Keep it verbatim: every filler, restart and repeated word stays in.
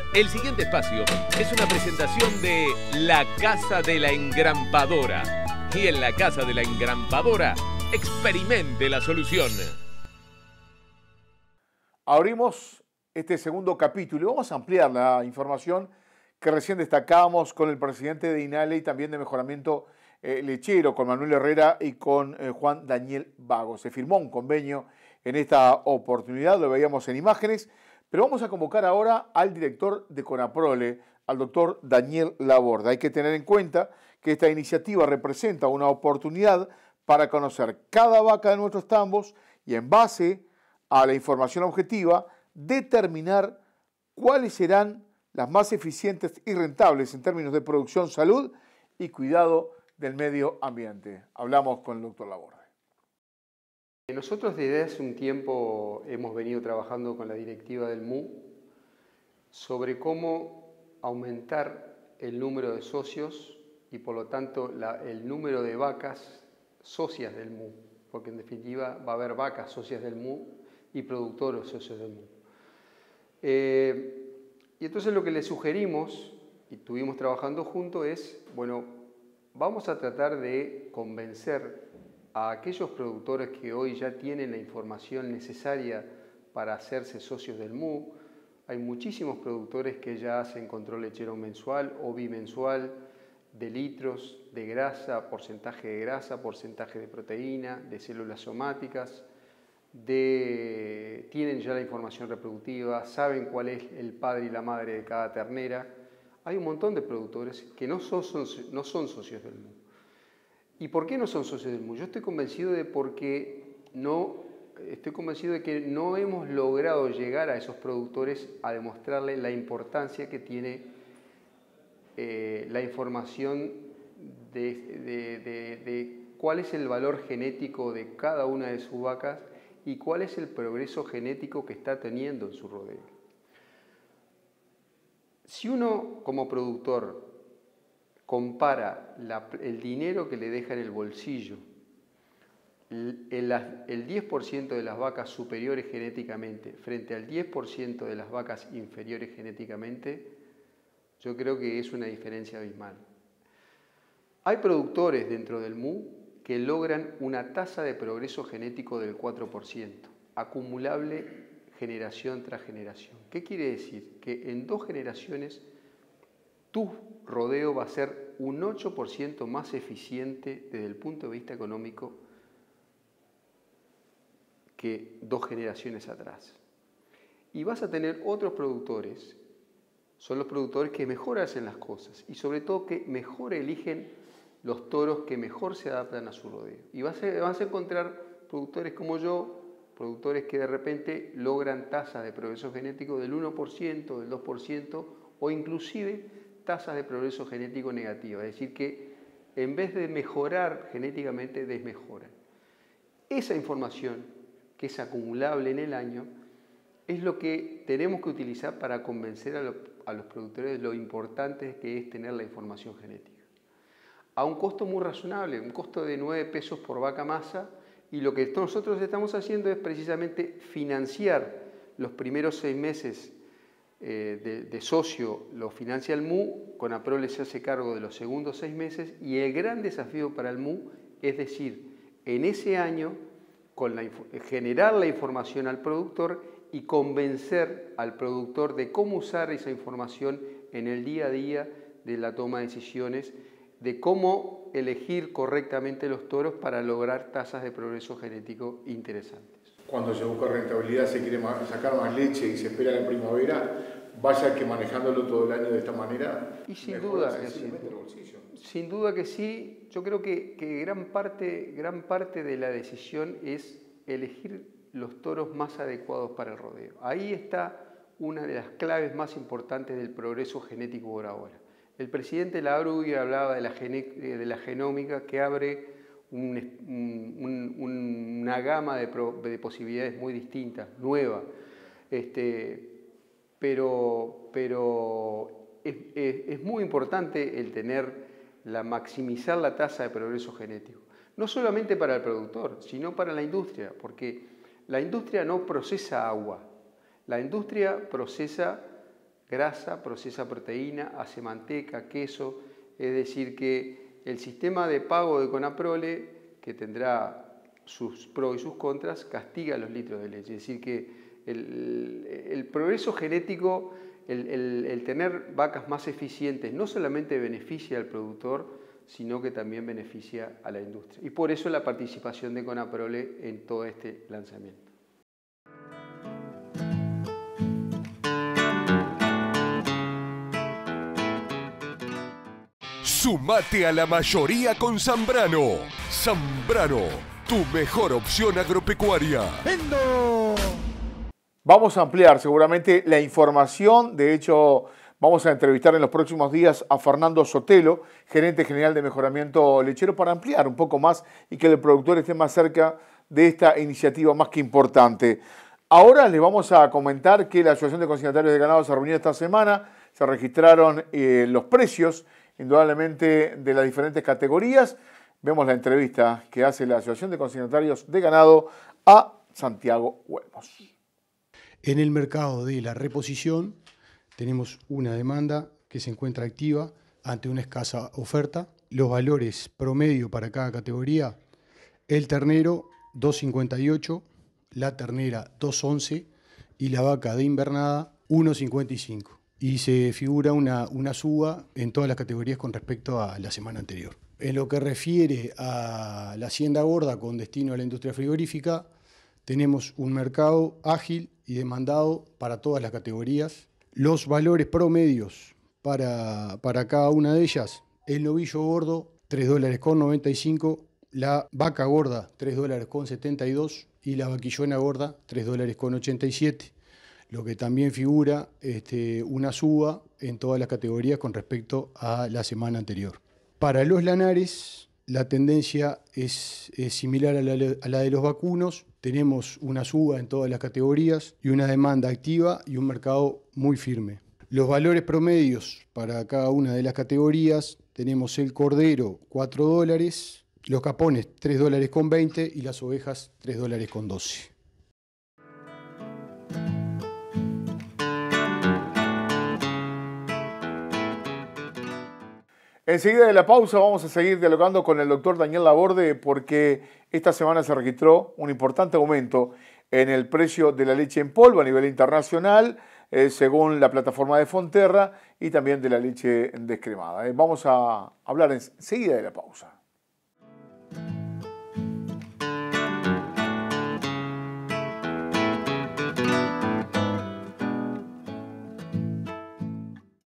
El siguiente espacio es una presentación de La Casa de la Engrampadora. Y en La Casa de la Engrampadora, experimente la solución. Abrimos este segundo capítulo y vamos a ampliar la información que recién destacábamos con el presidente de INALE y también de Mejoramiento eh, Lechero, con Manuel Herrera y con eh, Juan Daniel Vago. Se firmó un convenio en esta oportunidad, lo veíamos en imágenes, pero vamos a convocar ahora al director de CONAPROLE, al doctor Daniel Laborde. Hay que tener en cuenta que esta iniciativa representa una oportunidad para conocer cada vaca de nuestros tambos y en base a la información objetiva, determinar cuáles serán las más eficientes y rentables en términos de producción, salud y cuidado del medio ambiente. Hablamos con el doctor Laborde. Nosotros desde hace un tiempo hemos venido trabajando con la directiva del M U sobre cómo aumentar el número de socios y por lo tanto la, el número de vacas socias del M U, porque en definitiva va a haber vacas socias del M U y productores socios del M U. Eh, y entonces lo que le sugerimos, y estuvimos trabajando juntos, es, bueno, vamos a tratar de convencer a aquellos productores que hoy ya tienen la información necesaria para hacerse socios del M U. Hay muchísimos productores que ya hacen control lechero mensual o bimensual de litros, de grasa, porcentaje de grasa, porcentaje de proteína, de células somáticas, de, tienen ya la información reproductiva, saben cuál es el padre y la madre de cada ternera. Hay un montón de productores que no son, son, no son socios del M U. ¿Y por qué no son socios del M U? Yo estoy convencido de porque no, estoy convencido de que no hemos logrado llegar a esos productores a demostrarles la importancia que tiene eh, la información de, de, de, de cuál es el valor genético de cada una de sus vacas y cuál es el progreso genético que está teniendo en su rodeo. Si uno como productor compara la, el dinero que le deja en el bolsillo, el, el, el diez por ciento de las vacas superiores genéticamente frente al diez por ciento de las vacas inferiores genéticamente, yo creo que es una diferencia abismal. Hay productores dentro del M U que logran una tasa de progreso genético del cuatro por ciento, acumulable generación tras generación. ¿Qué quiere decir? Que en dos generaciones tu rodeo va a ser un ocho por ciento más eficiente desde el punto de vista económico que dos generaciones atrás. Y vas a tener otros productores, son los productores que mejor hacen las cosas y sobre todo que mejor eligen los toros que mejor se adaptan a su rodeo. Y vas a, vas a encontrar productores como yo, productores que de repente logran tasas de progreso genético del uno por ciento, del dos por ciento o inclusive tasas de progreso genético negativa, es decir que en vez de mejorar genéticamente, desmejoran. Esa información, que es acumulable en el año, es lo que tenemos que utilizar para convencer a, lo, a los productores de lo importante que es tener la información genética. A un costo muy razonable, un costo de nueve pesos por vaca masa, y lo que nosotros estamos haciendo es precisamente financiar los primeros seis meses Eh, de, de socio lo financia el M U, CONAPROLE se hace cargo de los segundos seis meses y el gran desafío para el M U es decir, en ese año con la, generar la información al productor y convencer al productor de cómo usar esa información en el día a día de la toma de decisiones, de cómo elegir correctamente los toros para lograr tasas de progreso genético interesantes. Cuando se busca rentabilidad, se quiere sacar más leche y se espera la primavera, vaya que manejándolo todo el año de esta manera. Y sin duda, sin, sin duda que sí, yo creo que, que gran, parte, gran parte de la decisión es elegir los toros más adecuados para el rodeo. Ahí está una de las claves más importantes del progreso genético por ahora. El presidente Labrugui hablaba de la, de la genómica que abre Un, un, un, una gama de, pro, de posibilidades muy distintas, nueva, este, pero, pero es, es, es muy importante el tener, la, maximizar la tasa de progreso genético, no solamente para el productor, sino para la industria, porque la industria no procesa agua, la industria procesa grasa, procesa proteína, hace manteca, queso. Es decir que el sistema de pago de Conaprole, que tendrá sus pros y sus contras, castiga los litros de leche. Es decir que el, el progreso genético, el, el, el tener vacas más eficientes, no solamente beneficia al productor, sino que también beneficia a la industria. Y por eso la participación de Conaprole en todo este lanzamiento. Sumate a la mayoría con Zambrano. Zambrano, tu mejor opción agropecuaria. ¡Vendo! Vamos a ampliar seguramente la información. De hecho, vamos a entrevistar en los próximos días a Fernando Sotelo, gerente general de mejoramiento lechero, para ampliar un poco más y que el productor esté más cerca de esta iniciativa más que importante. Ahora les vamos a comentar que la Asociación de Consignatarios de Ganado se reunió esta semana. Se registraron eh, los precios, indudablemente, de las diferentes categorías. Vemos la entrevista que hace la Asociación de Consignatarios de Ganado a Santiago Huevos. En el mercado de la reposición tenemos una demanda que se encuentra activa ante una escasa oferta. Los valores promedio para cada categoría: el ternero dos cincuenta y ocho, la ternera dos once y la vaca de invernada uno cincuenta y cinco. Y se figura una, una suba en todas las categorías con respecto a la semana anterior. En lo que refiere a la hacienda gorda con destino a la industria frigorífica, tenemos un mercado ágil y demandado para todas las categorías. Los valores promedios para, para cada una de ellas: el novillo gordo tres dólares con noventa y cinco, la vaca gorda tres dólares con setenta y dos y la vaquillona gorda tres dólares con ochenta y siete. Lo que también figura este, una suba en todas las categorías con respecto a la semana anterior. Para los lanares, la tendencia es, es similar a la, a la de los vacunos. Tenemos una suba en todas las categorías y una demanda activa y un mercado muy firme. Los valores promedios para cada una de las categorías: tenemos el cordero cuatro dólares, los capones tres dólares con veinte y las ovejas tres dólares con doce. Enseguida de la pausa vamos a seguir dialogando con el doctor Daniel Laborde, porque esta semana se registró un importante aumento en el precio de la leche en polvo a nivel internacional, eh, según la plataforma de Fonterra, y también de la leche descremada. Eh, vamos a hablar enseguida de la pausa.